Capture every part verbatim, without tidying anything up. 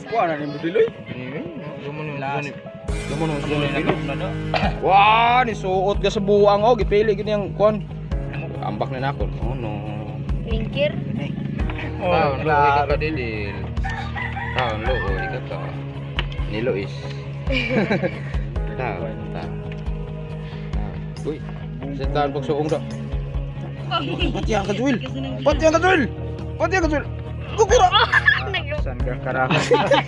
Wah, na ni Budiloy. Wah, ni suot ka sa buwang oh, gipili gini ang kuan. Ambak na nako. Oh no. Lingkir. Oh, la ka didil. Taon lo, oh, ikat ka. Ni Lois. Taon, taon. Uy, setan pagsuong dak. Pati ang kajuil. Pati ang kajuil. Pati ang kajuil. Kukira. Sangga karakas.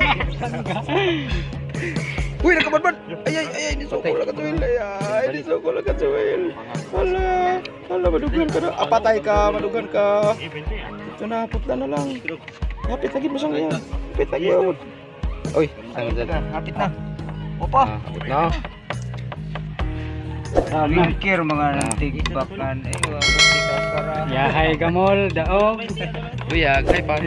Uy, nakabanban. Ay ay ay, ni soko lang kajuil. Ay ay, ni soko lang kajuil. Hala, hala madugan ka na. Apatay ka, madugan ka. Ito na, putla na lang. Hapit lagi mo sang yan. Hapit lagi mo. Uy, sangga dyan. Hapit na. Opa. Hapit na. Ah, mangkir mga tigbakan eh wa kara. Yahay gamol daog. Uyag, ay pa.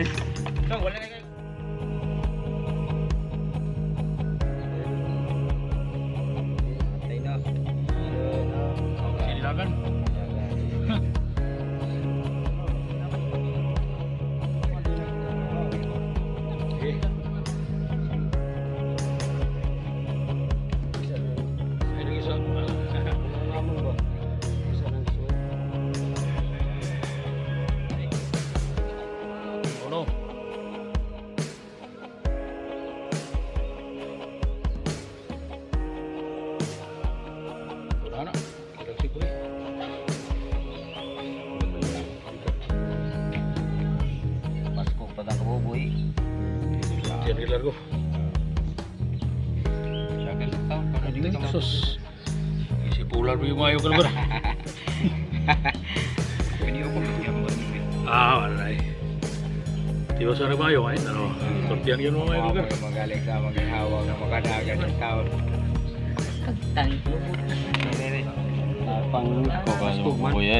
Yan ke largo. Sus. Isi pular bi mayo kan ber. Ah, alay. Tiba sa mayo ay ano. Tortian yan mo mayo kan. Magaling sa mga hawa ng makadagan ng taon. Kagtan. Pang Oh ya.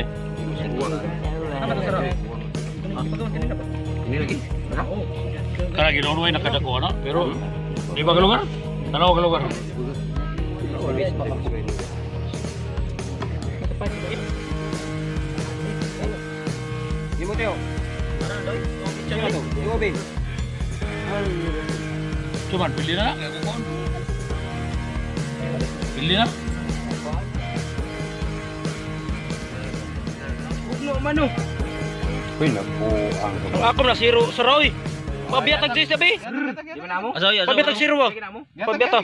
Ini lagi. Kaya ginawa ay nakadako na pero di ba kalugar? Tanaw kalugar. Di mo teo. Di mo bin. Cuman pilih na. Pilih na. Ugno mano. Uy, naku ang. Ako na siro saroy. Pabiatag jay sabi. Di ba namo? Asaw ya. Pabiatag siro ba? Pabiatag.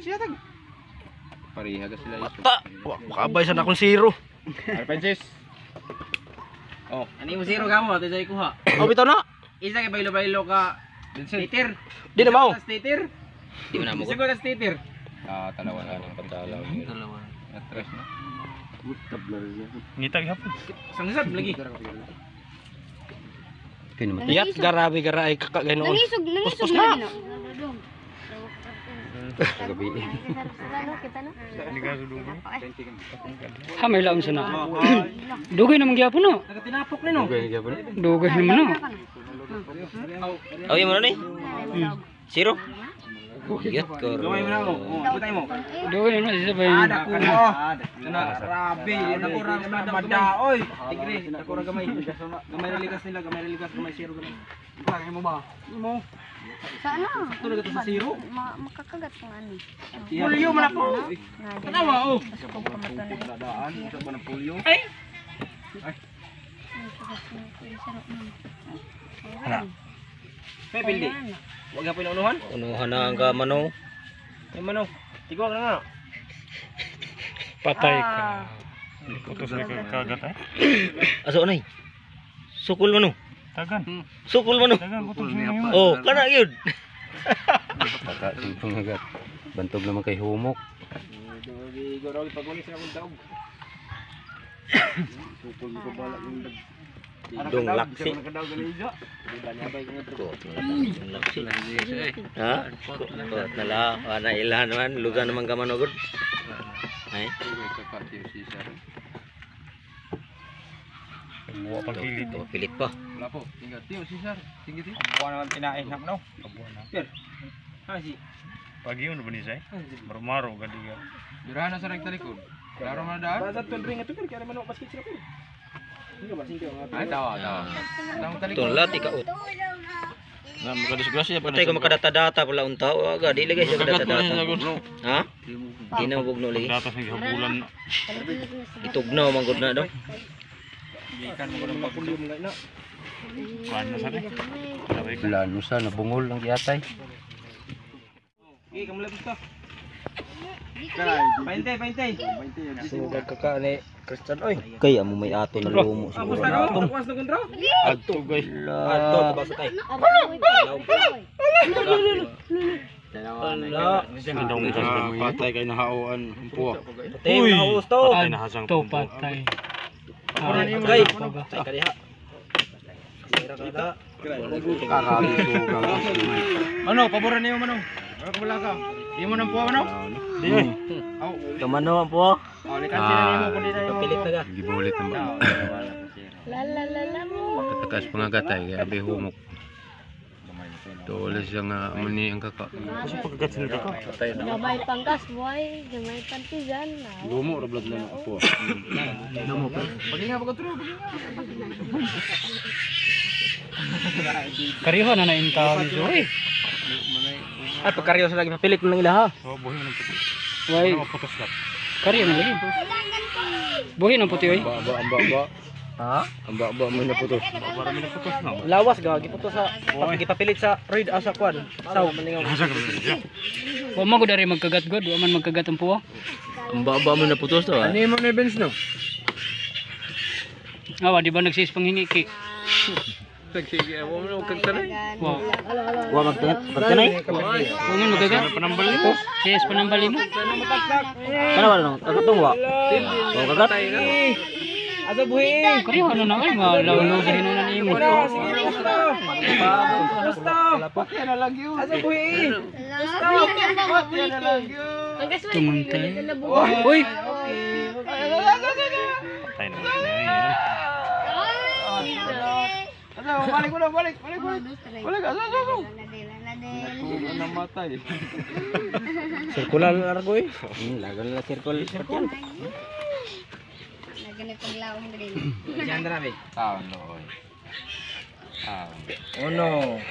Pariha ka sila iso. Ta. Makabay sa akong siro. Alpensis. Oh, ani mo zero kamo ato say kuha. Oh bitaw na. Isa kay baylo-baylo ka stater. Di na mao. Stater. Di mo namo. Siguro ka stater. Ah, talawa na lang patalaw. Dalawa. Atres na. Ngitag hapon. Sangsab lagi. Kini mo. Iyat garabi gara ay kakagano. Nangisog, nangisog Puspos na na. din. Gabi. Kita na. Ha may laom siya na. Dugay naman gyapon no. Nagatinapok ni no. Okay, gyapon. Dugay naman no. Oh, yung mo ni? Zero. Iyat ko. Gamay mo na mo. Oh, butay mo. Dugay naman siya ba. Ada ko mo. Na rabi, na ko ra madaoy. Tigre, na ko ra gamay. Gamay ra likas nila, gamay ra likas, gamay zero gamay. Kaya mo ba? Mo. Sana. Tulog ito sa zero. Ma makakagat ng ano. Pulyo man ako. Kanawa oh. Kung kamata na. Dadaan, sa ba ng pulyo? Ay. Hala. May pildi. Wag ka pinunuhan? Unuhan na ang kamano. Yung mano. Tigwag na nga. Patay ka. Kagat ay. Aso nay. Sukul mo no. Tagan. Sukul mo no. Tagan kutog niyo. Oh, kana yun. Baka simpong agad. Bantog naman kay humok. Goro pagulis na kung daog. Sukul ko balak yung dag. Dong laksi. Nakadaog gali ijo. Danya bay nga to. Laksi. Ha? Kot nala ana ilahan man lugan naman ka manogod. Ay. Buwa pang kilit. Ito, pilit pa. Wala po. Tinggal tiyo si sir. Tinggal tiyo. Buwan naman tinain nak no. Sir. Ha si. Pagi yun ba ni say? Marmaro gadi ka. Dirahan na sa rekta likod. Klaro man daan. Basta tol ring ato kaya man basket sila ko. Hindi ba singko nga. Ay tawa tawa. Tang talikod. Tulat ikaot. Na makadisgrasya pa. Patay ko makadata-data pala unta. Aga dili guys kadata-data. Ha? Di na bugno lagi. Data sa habulan na. Itugnaw man gud na daw. Paano sa ni? Lalo sa nabungol ng yatay. Okay, kamu labis ka. Paintay, paintay. Sugad ka ka ni Christian oy. Kay amo may ato na lumo siguro na ato. Kuwas na kontro. Adto guys. Ato ba sa tay? Patay kay nahaoan ang puwa. Uy, gusto. Patay na hasang To pumpo. patay. Kay, tay kadiha. Sira kada. Karami sugang. Mano, paboran niyo mano. Ako wala ka. Di mo nang puwa mano? Di. Aw, kamano ang puwa? Oh, likan sila nimo kun di na yung pilit na ka. Gibulit ng ba. La la la la mo. Katakas pangagatay kay abi humok. Tulis yang uh, mani ang kaka. Gamay pangkas boy, gamay pantigan. Lumo ra blood na puwa. Paginga ba ka tro? Kariho na na intaw ni Joy. Ay pagkaryo sa lagi mapilit mo lang ila ha. Oh, buhi ng puti. Why? Ano putos ka? Kariho na lagi. Buhi ng puti oy. Ba ba ba ba. Ha? Ang ba ba mo na putos. Para mi putos na. Lawas ga giputo sa gipapilit sa roid asa kwan. Saw maningaw. Hasa ka ba? Wa man gud ari magkagat god, wa man magkagat ang puwa. Ang ba ba mo na putos to. Ani mo na bench no. Awa di ba nagsis panghingi ki? Sige, amo mo kag tanay. Wow. Wa magtanay. Magtanay. Wa man magkagat. Panambal nito. Yes, panambali mo. Kana wala no? Tagatong wa. Wa kagat. Asa buhi. Kariho na na ay malawlo sa hinunan nimo. Asa buhi. Tumantay. Uy. Patay na. Yan. Ano, balik mo na, balik, balik, balik. Balik, asa, asa, asa. Namatay. Sirkular largo eh. Hmm, lagal na sirkul. Sirkul. Nagani paglawong din. Sandra be. Taon loy. Taon. Uno.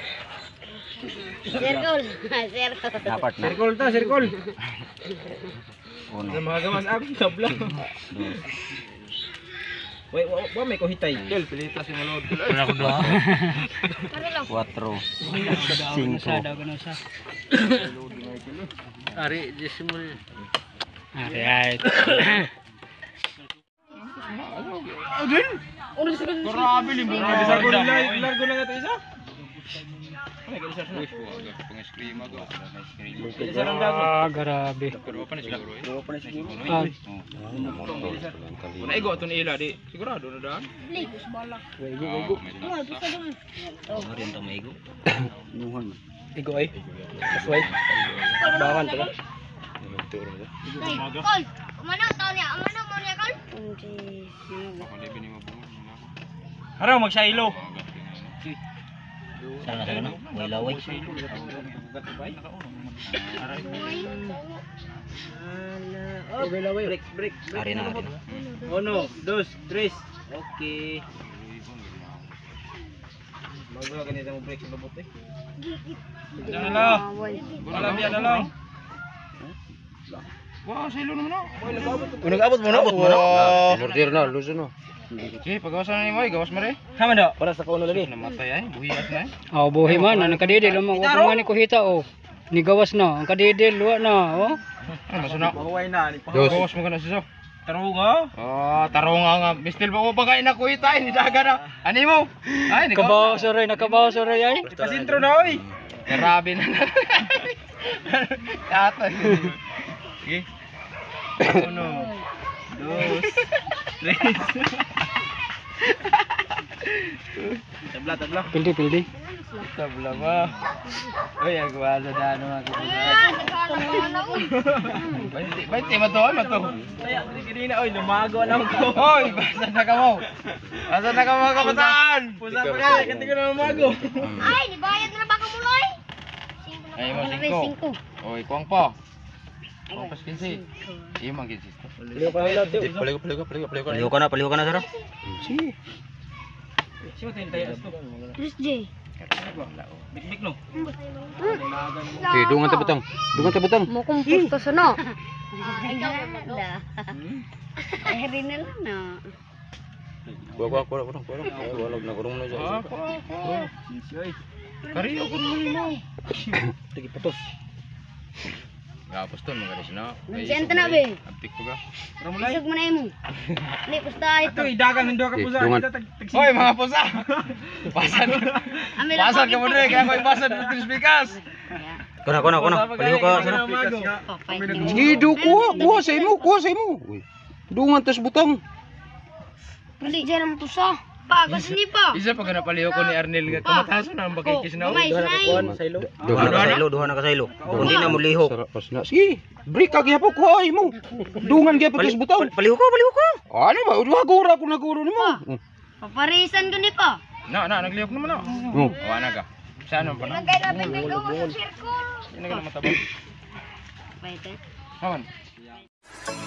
Circle. Circle. Dapat na. Sirkul ta, sirkul. Uno. Mga gamas ako tabla. Wait, wa, wa may kohitay. Del, pilita si malod. Wala ko doon. Cuatro. Cinco. Daw gano sa. Ari, disimul. Ari ay. Grabe limbo na bisa ko nila. Largo na nga isa. Ah, grabe. Ah, Una igo to ni ila di. Sigurado na daan. Ligus bola. Oh, rin to maigo. Igo ay. Kasway. Bawan pala. Kol, kumano tao niya? Kumano mo niya kol? Haraw magsailo. Sana sana no. Way laway. Break, break. Ari na, ari na. Uno, dos, tres. Okay. Bago ganito mo break sa babot eh. Diyan na lang. Boy. Wala biya na lang. Wow, silo naman no. Unang abot mo na, abot mo na. Order na, luso no. Okay, pagawasan na ni Moy, gawas mo rin. Haman daw. Para sa kauno lagi. Namatay ay, buhiyas na eh. oh, buhi man ang kadidil mo. Wa pa man ni kuhita oh. Nigawas na, ang kadidil wa na oh. Ano suna? Mahuway na. Gawas mo ka na siya. Tarunga. Oh, tarunga nga. Mistil ba ko pagkain na kuita, hindi daga na. Ani mo? Ay, hindi Kabaw soray, nakabaw soray ay. Pasintro na oy. Grabe na lang. Tatay. Sige. Uno, dos, tres. Tabla, tabla. Pildi, pildi. Tabla ba? Uy, agawa sa dano nga kita. Baiti, baiti, mato, mato. Kaya, kanina oy, lumago na ako. Hoy, basta na ka mo. Basta na ka mga kabataan. Pusa pa kaya, kanti ko na lumago. Ay, di bayad na ba kamuloy? Ay, mo, Cinco. singko. Oy, kuwang pa. Kuwang pa skinsi. Iyo, mang kinsi. Paliw pa lang daw. Paliw, paliw, paliw, paliw. Paliw ka na, paliw ka na, sir. Si. Sino tayo tayo asto? Chris J. Big-big no. Okay, dungan ta butang. Dungan ta butang. Mo kumpus ka sa no. Ay, ganda. Ay, rin na lang na. Kuha, kuha, kuha, kuha, kuha. Ay, walag na kurong na dyan. Kariyo ko naman mo. Tagi patos. Gapos ton mga disno. Senta na be. Apik ko ga. Isog mo na mo. Ni pusta ito. Ito idagang hindo ka pusa. Dungan. Hoy, mga pusa. Pasan. Ami Pasan ka mo rin. Kaya ko ipasan ng trispikas. Kuna kuna kuna. Paliho ka sana. Gido kuha, kuha sa imo, kuha sa imo. Uy. Dungan tas butang. Pili dyan ang tusa. Pa, gusto ni pa. Isa pa ka napaliho ko ni Arnel nga kamataso na ang bagay na. Kamay, sinay. Duha na ka sa ilo, duha na ka sa ilo. Kung di na mo lihok. Sarap pas na. Sige, break ka gyapon kuha imo. Dungan gyapon tas butang. Paliho ko, paliho ko. Ano ba? Udah gura ko na guro nimo. Paparisan ko ni pa. Na, na, naglihok naman ako. Oh. Awa na ka. Saan pa na? Nagkay natin may gawa sa circle. Hindi ka na matabang. Pwede. Awan.